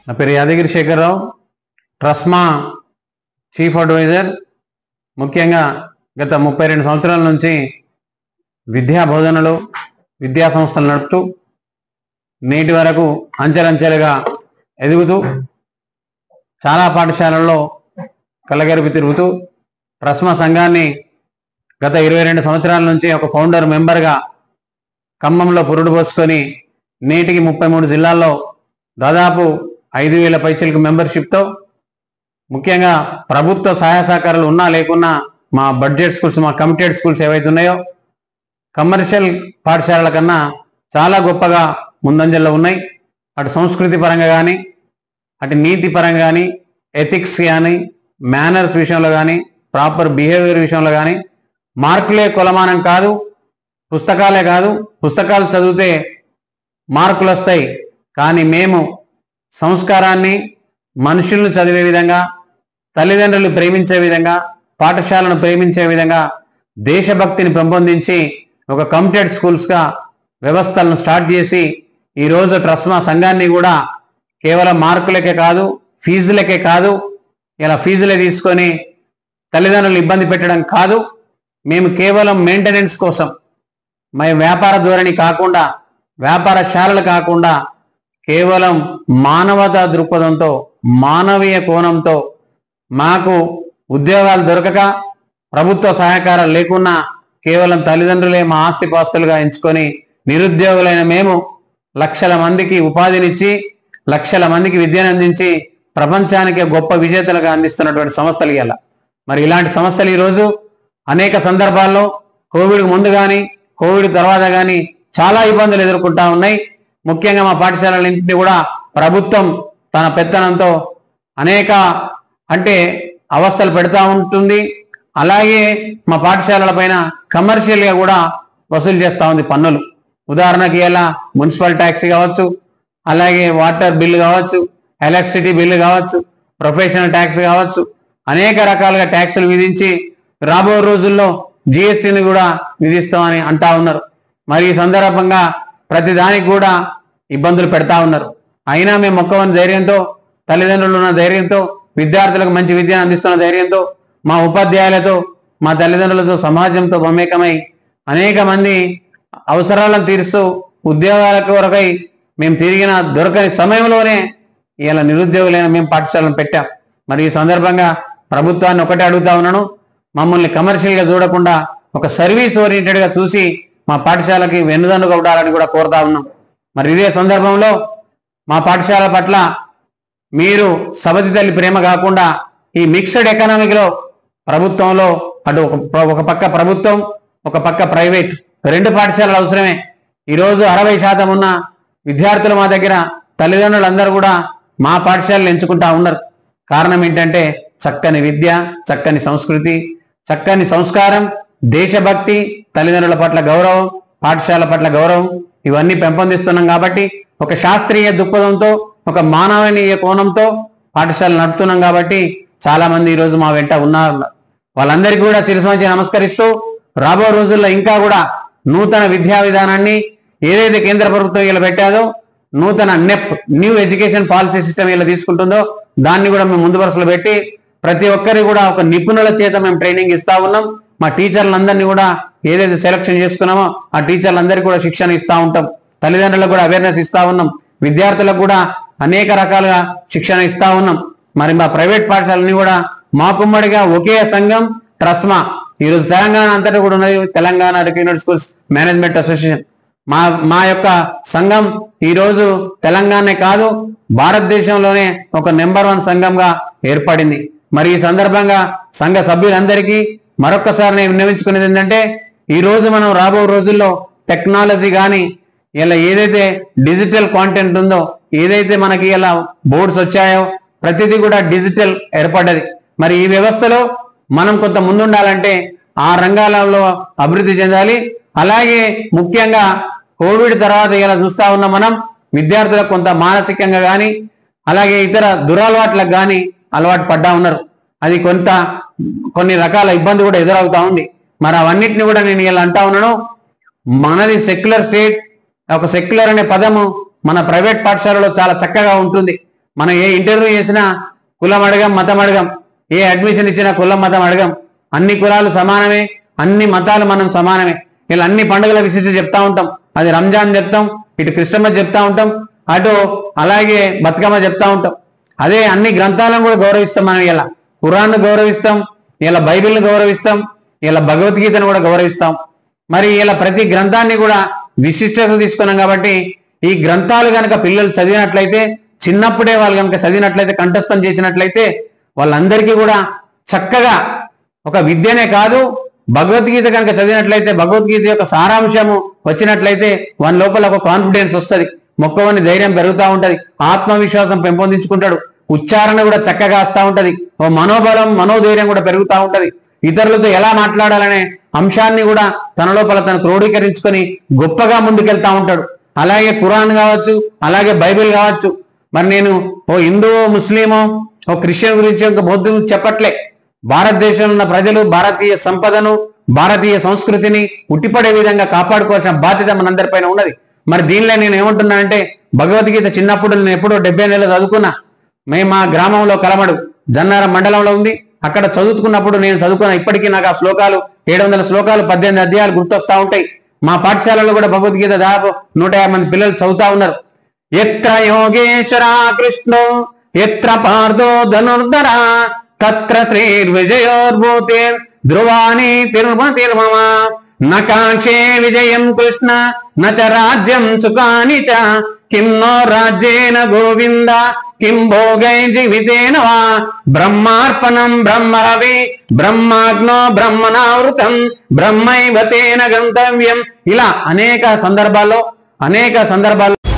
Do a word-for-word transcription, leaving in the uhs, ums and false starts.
నా పేరు Yadagiri Sekhara Rao, TRSMA chief advisor. ముఖ్యంగా గత ముప్పై రెండు సంవత్సరాల నుంచి విద్యా బోధనలు విద్యా సంస్థలు నడుపుతూ నేటి వరకు అంచెలంచెలుగా ఎదుగుతూ చాలా పాఠశాలల్లో కళ్ళగరిపి తిరుగుతూ ట్రస్మా సంఘాన్ని గత ఇరవై రెండు సంవత్సరాల నుంచి ఒక ఫౌండర్ మెంబర్గా ఖమ్మంలో పురుడు పోసుకొని నేటికి ముప్పై మూడు జిల్లాల్లో దాదాపు ఐదు వేల పైచలకు మెంబర్షిప్తో ముఖ్యంగా ప్రభుత్వ సహాయ సహకారాలు ఉన్నా లేకున్నా మా బడ్జెట్ స్కూల్స్, మా కమిటెడ్ స్కూల్స్ ఏవైతే ఉన్నాయో కమర్షియల్ పాఠశాలల కన్నా చాలా గొప్పగా ముందంజల్లో ఉన్నాయి. అటు సంస్కృతి పరంగా కానీ, అటు నీతి పరంగా కానీ, ఎథిక్స్ కానీ, మేనర్స్ విషయంలో కానీ, ప్రాపర్ బిహేవియర్ విషయంలో కానీ మార్కులే కొలమానం కాదు, పుస్తకాలే కాదు. పుస్తకాలు చదివితే మార్కులు వస్తాయి, కానీ మేము సంస్కారాన్ని, మనుషులను చదివే విధంగా, తల్లిదండ్రులు ప్రేమించే విధంగా, పాఠశాలను ప్రేమించే విధంగా దేశభక్తిని పెంపొందించి ఒక కమిటెడ్ స్కూల్స్గా వ్యవస్థలను స్టార్ట్ చేసి ఈరోజు ట్రస్మా సంఘాన్ని కూడా కేవలం మార్కులకే కాదు, ఫీజులకే కాదు, ఇలా ఫీజులే తీసుకొని తల్లిదండ్రులు ఇబ్బంది పెట్టడం కాదు, మేము కేవలం మెయింటెనెన్స్ కోసం, మేము వ్యాపార ధోరణి కాకుండా, వ్యాపారశాలలు కాకుండా కేవలం మానవతా దృక్పథంతో, మానవీయ కోణంతో మాకు ఉద్యోగాలు దొరకక ప్రభుత్వ సహకారాలు లేకున్నా కేవలం తల్లిదండ్రులే మా ఆస్తిపాస్తులుగా ఎంచుకొని నిరుద్యోగులైన మేము లక్షల మందికి ఉపాధినిచ్చి లక్షల మందికి విద్యను అందించి ప్రపంచానికి గొప్ప విజేతలుగా అందిస్తున్నటువంటి సంస్థలు ఇవాళ. మరి ఇలాంటి సంస్థలు ఈరోజు అనేక సందర్భాల్లో కోవిడ్ ముందు కానీ కోవిడ్ తర్వాత కానీ చాలా ఇబ్బందులు ఎదుర్కొంటా ఉన్నాయి. ముఖ్యంగా మా పాఠశాలలన్నింటినీ కూడా ప్రభుత్వం తన పెత్తనంతో అనేక అంటే అవస్థలు పెడతా ఉంటుంది. అలాగే మా పాఠశాలల పైన కమర్షియల్గా కూడా వసూలు చేస్తూ ఉంది పన్నులు. ఉదాహరణకి ఇలా మున్సిపల్ ట్యాక్స్ కావచ్చు, అలాగే వాటర్ బిల్లు కావచ్చు, ఎలక్ట్రిసిటీ బిల్లు కావచ్చు, ప్రొఫెషనల్ ట్యాక్స్ కావచ్చు, అనేక రకాలుగా ట్యాక్సులు విధించి రాబో రోజుల్లో జిఎస్టీని కూడా విధిస్తామని అంటా ఉన్నారు. మరి ఈ సందర్భంగా ప్రతి దానికి కూడా ఇబ్బందులు పెడతా ఉన్నారు. అయినా మేము మొక్కవని ధైర్యంతో, తల్లిదండ్రులు ఉన్న ధైర్యంతో, విద్యార్థులకు మంచి విద్యను అందిస్తున్న ధైర్యంతో, మా ఉపాధ్యాయులతో, మా తల్లిదండ్రులతో, సమాజంతో మమేకమై అనేక మంది అవసరాలను తీరుస్తూ ఉద్యోగాల కొరకై మేము తిరిగిన దొరకని సమయంలోనే ఇలా నిరుద్యోగులైన మేము పాఠశాలను పెట్టాం. మరి ఈ సందర్భంగా ప్రభుత్వాన్ని ఒకటే అడుగుతా ఉన్నాను, మమ్మల్ని కమర్షియల్గా చూడకుండా ఒక సర్వీస్ ఓరియంటెడ్గా చూసి మా పాఠశాలకి వెన్నుదన్నుగా ఉండాలని కూడా కోరుతా ఉన్నాం. మరి ఇదే సందర్భంలో మా పాఠశాల పట్ల మీరు సబతి తల్లి ప్రేమ కాకుండా ఈ మిక్స్డ్ ఎకనామిక్లో ప్రభుత్వంలో అటు ఒక ఒక పక్క ప్రభుత్వం, ఒక పక్క ప్రైవేట్, రెండు పాఠశాలలు అవసరమే. ఈరోజు అరవై శాతం ఉన్న విద్యార్థులు మా దగ్గర తల్లిదండ్రులందరూ కూడా మా పాఠశాలలు ఎంచుకుంటా ఉన్నారు. కారణం ఏంటంటే చక్కని విద్య, చక్కని సంస్కృతి, చక్కని సంస్కారం, దేశభక్తి, తల్లిదండ్రుల పట్ల గౌరవం, పాఠశాల పట్ల గౌరవం ఇవన్నీ పెంపొందిస్తున్నాం. కాబట్టి ఒక శాస్త్రీయ దృక్పథంతో, ఒక మానవీయ కోణంతో పాఠశాలలు నడుపుతున్నాం. కాబట్టి చాలా మంది ఈరోజు మా వెంట ఉన్నారు. వాళ్ళందరికీ కూడా శిరస్సు నమస్కరిస్తూ రాబో రోజుల్లో ఇంకా కూడా నూతన విద్యా విధానాన్ని ఏదైతే కేంద్ర ప్రభుత్వం ఇలా పెట్టాదో, నూతన NEP new education policy system ఇలా తీసుకుంటుందో దాన్ని కూడా మేము ముందు వరుసలో పెట్టి ప్రతి ఒక్కరికి కూడా ఒక నిపుణుల చేత మేము ట్రైనింగ్ ఇస్తా ఉన్నాం. మా టీచర్లందరినీ కూడా ఏదైతే సెలక్షన్ చేసుకున్నామో ఆ టీచర్లందరికీ కూడా శిక్షణ ఇస్తూ ఉంటాం. తల్లిదండ్రులకు కూడా అవేర్నెస్ ఇస్తూ ఉన్నాం. విద్యార్థులకు కూడా అనేక రకాలుగా శిక్షణ ఇస్తూ ఉన్నాం. మరి మా ప్రైవేట్ పాఠశాలని కూడా మా కుమ్మడిగా ఒకే సంఘం ట్రస్మా ఈరోజు తెలంగాణ అంతటా కూడా ఉన్నది, Telangana recognised schools management association. మా మా యొక్క సంఘం ఈరోజు తెలంగాణనే కాదు భారతదేశంలోనే ఒక నెంబర్ వన్ సంఘంగా ఏర్పడింది. మరి ఈ సందర్భంగా సంఘ సభ్యులందరికీ మరొక్కసారి నేను విన్నవించుకునేది ఏంటంటే ఈరోజు మనం రాబో రోజుల్లో టెక్నాలజీ కానీ ఇలా ఏదైతే డిజిటల్ కాంటెంట్ ఉందో, ఏదైతే మనకి ఇలా బోర్డ్స్ వచ్చాయో ప్రతిదీ కూడా డిజిటల్ ఏర్పడ్డది. మరి ఈ వ్యవస్థలో మనం కొంత ముందుండాలంటే ఆ రంగాలలో అభివృద్ధి చెందాలి. అలాగే ముఖ్యంగా కోవిడ్ తర్వాత ఇలా చూస్తా ఉన్న మనం విద్యార్థులకు కొంత మానసికంగా కానీ అలాగే ఇతర దురలవాట్లకు కానీ అలవాటు పడ్డా ఉన్నారు. అది కొంత కొన్ని రకాల ఇబ్బంది కూడా ఎదురవుతా ఉంది. మరి అవన్నిటిని కూడా నేను ఇలా అంటా ఉన్నాను. మనది సెక్యులర్ స్టేట్, ఒక సెక్యులర్ అనే పదము మన ప్రైవేట్ పాఠశాలలో చాలా చక్కగా ఉంటుంది. మనం ఏ ఇంటర్వ్యూ చేసినా కులం అడగం, మతం అడగం. ఏ అడ్మిషన్ ఇచ్చినా కులం మతం అడగం. అన్ని కులాలు సమానమే, అన్ని మతాలు మనం సమానమే. ఇలా అన్ని పండుగల విశిష్టత చెప్తా ఉంటాం. అది రంజాన్ చెప్తాం, ఇటు క్రిస్టమస్ చెప్తా ఉంటాం, అటు అలాగే బతుకమ్మ చెప్తా ఉంటాం. అదే అన్ని గ్రంథాలను కూడా గౌరవిస్తాం. మనం ఇలా ఖురాన్ను గౌరవిస్తాం, ఇలా బైబిల్ని గౌరవిస్తాం, ఇలా భగవద్గీతను కూడా గౌరవిస్తాం. మరి ఇలా ప్రతి గ్రంథాన్ని కూడా విశిష్టత తీసుకున్నాం. కాబట్టి ఈ గ్రంథాలు కనుక పిల్లలు చదివినట్లయితే, చిన్నప్పుడే వాళ్ళు కనుక చదివినట్లయితే, కంఠస్థం చేసినట్లయితే, వాళ్ళందరికీ కూడా చక్కగా ఒక విద్యనే కాదు, భగవద్గీత కనుక చదివినట్లయితే భగవద్గీత యొక్క సారాంశము వచ్చినట్లయితే వాని లోపల ఒక కాన్ఫిడెన్స్ వస్తుంది, మొక్కవని ధైర్యం పెరుగుతూ ఉంటది, ఆత్మవిశ్వాసం పెంపొందించుకుంటాడు, ఉచ్చారణ కూడా చక్కగా వస్తూ ఉంటది, ఓ మనోబలం మనోధైర్యం కూడా పెరుగుతూ ఉంటది. ఇతరులతో ఎలా మాట్లాడాలనే అంశాన్ని కూడా తన లోపల తను క్రోడీకరించుకొని గొప్పగా ముందుకెళ్తా ఉంటాడు. అలాగే ఖురాన్ కావచ్చు, అలాగే బైబిల్ కావచ్చు. మరి నేను ఓ హిందువో ముస్లిమో ఓ క్రిస్టియన్ గురించి ఒక బౌద్ధం చెప్పట్లే. భారతదేశంలో ఉన్న ప్రజలు భారతీయ సంపదను భారతీయ సంస్కృతిని ఉట్టిపడే విధంగా కాపాడుకోవాల్సిన బాధ్యత మనందరిపైన ఉన్నది. మరి దీనిలో నేను ఏమంటున్నా అంటే, భగవద్గీత చిన్నప్పుడు నేను ఎప్పుడో డెబ్బై నెలలు చదువుకున్నా. మేము మా గ్రామంలో కలమడు జన్నారం మండలంలో ఉంది, అక్కడ చదువుకున్నప్పుడు నేను చదువుకున్నా. ఇప్పటికీ నాకు ఆ శ్లోకాలు ఏడు వందల శ్లోకాలు పద్దెనిమిది అధ్యాయాలు గుర్తొస్తా ఉంటాయి. మా పాఠశాలలో కూడా భగవద్గీత దాదాపు నూట యాభై మంది పిల్లలు చదువుతా ఉన్నారు. ఎత్ర యోగేశ్వర కృష్ణో ఎత్ర పార్థో ధనుర్ధర తత్ర శ్రీర్విజయోర్భూతే ధ్రువాణి తిరుమతిర్మమ నకాంక్షే విజయం కృష్ణ నచ రాజ్యం సుఖాని చ కిం నో రాజ్యేన గోవింద కిం భోగై జీవితేన వా బ్రహ్మార్పణం బ్రహ్మరవి బ్రహ్మాగ్నో బ్రహ్మణావృతం బ్రహ్మైవ తేన గంతవ్యం. ఇలా అనేక సందర్భాల్లో అనేక సందర్భాల్లో